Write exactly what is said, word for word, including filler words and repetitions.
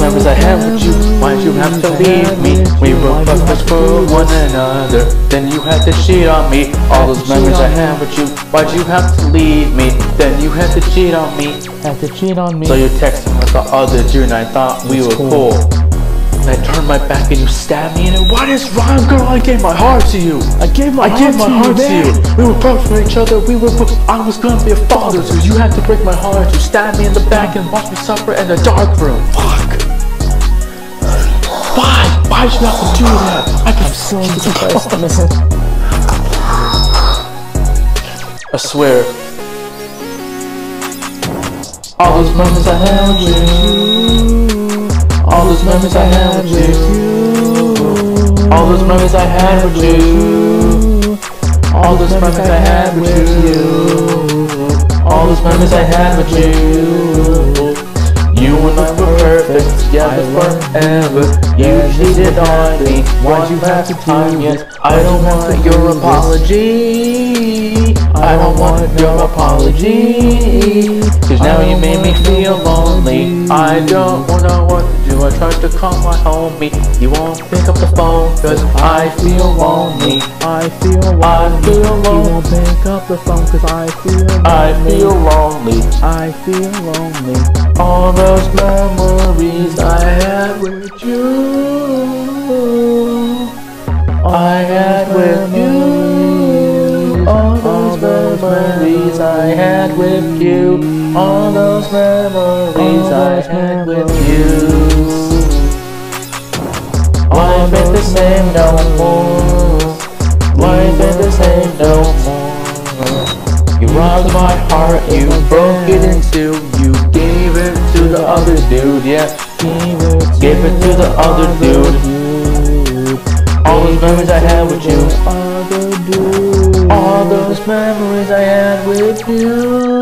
memories I had with you, why'd you have to leave me? We were perfect for one another, then you had to cheat on me. All those memories I had with you, why'd you have to leave me? Then you had to cheat on me. Had to cheat on me. So you texted me the other dude and I thought we were cool. And I turned my back and you stabbed me, and what is wrong, girl? I gave my heart to you. I gave my I heart, gave my to, heart you, to you. We were perfect for each other. We were. I was gonna be a father, so you had to break my heart. You stabbed me in the back and watch me suffer in a dark room. Fuck. Why? Why'd you have to do that? I can so depressed. I swear. All those moments I had with you. All those memories I had with you. All those memories I had with you. All those memories I had with you. All those memories I had with you. You and I were perfect, together forever. You cheated on me, why'd you have to do this? I don't want your apology. I don't want your apology. Cause now you made me feel lonely. I don't know what to do. I tried to call my homie, you won't pick up the phone. Cause I feel lonely. I feel lonely. I feel lonely. You won't pick up the phone cause I feel lonely. I feel lonely. I feel lonely. All those memories I had with you, I had with you. All those memories I had with you. All those memories I had with you. Life ain't the same no more. Life ain't the same no more. You robbed my heart, you broke it in two. You gave it to the other dude, yeah. Gave it to the other dude. All those memories I had with you. All those memories I had with you.